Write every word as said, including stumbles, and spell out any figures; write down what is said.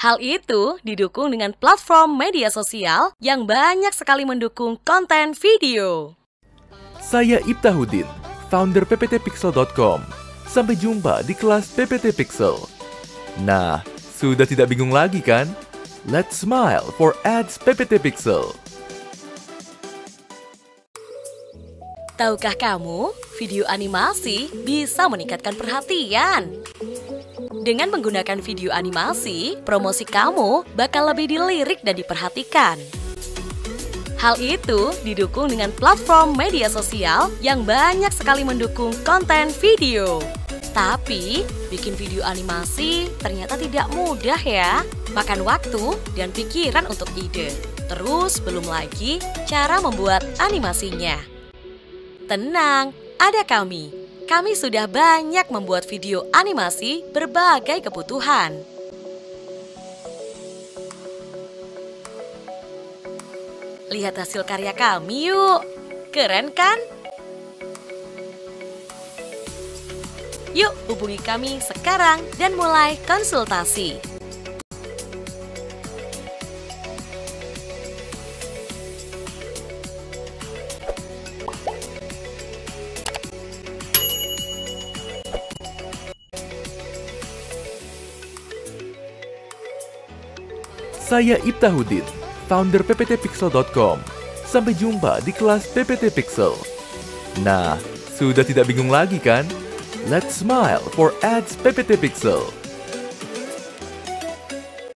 Hal itu didukung dengan platform media sosial yang banyak sekali mendukung konten video. Saya Iftahudin, founder p p t pixel dot com. Sampai jumpa di kelas P P T Pixel. Nah, sudah tidak bingung lagi kan? Let's smile for ads P P T Pixel. Tahukah kamu, video animasi bisa meningkatkan perhatian? Dengan menggunakan video animasi, promosi kamu bakal lebih dilirik dan diperhatikan. Hal itu didukung dengan platform media sosial yang banyak sekali mendukung konten video. Tapi, bikin video animasi ternyata tidak mudah ya. Makan waktu dan pikiran untuk ide. Terus belum lagi cara membuat animasinya. Tenang, ada kami. Kami sudah banyak membuat video animasi berbagai kebutuhan. Lihat hasil karya kami yuk. Keren kan? Yuk hubungi kami sekarang dan mulai konsultasi. Saya Iftahudin, founder p p t pixel dot com. Sampai jumpa di kelas P P T Pixel. Nah, sudah tidak bingung lagi kan? Let's smile for ads P P T Pixel.